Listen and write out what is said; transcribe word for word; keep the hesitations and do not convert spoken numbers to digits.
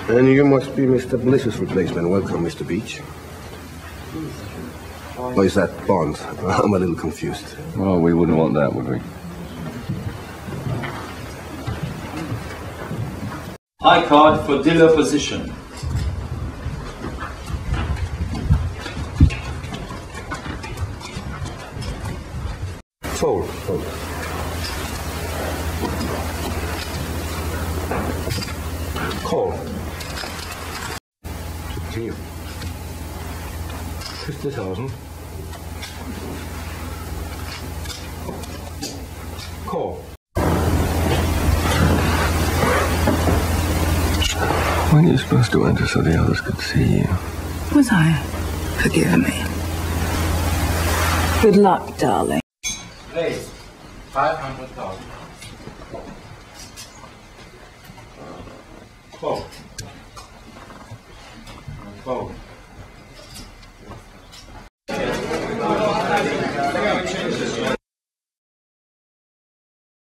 And you must be Mister Bliss's replacement. Welcome, Mister Beach. Or is that Bond? I'm a little confused. Oh, we wouldn't want that, would we? High card for dealer position. Fold, fold. Call. Continue. Fifty thousand. Call. When are you supposed to enter so the others could see you? Was I? Forgive me. Good luck, darling. Raise five hundred thousand. Fold. Fold.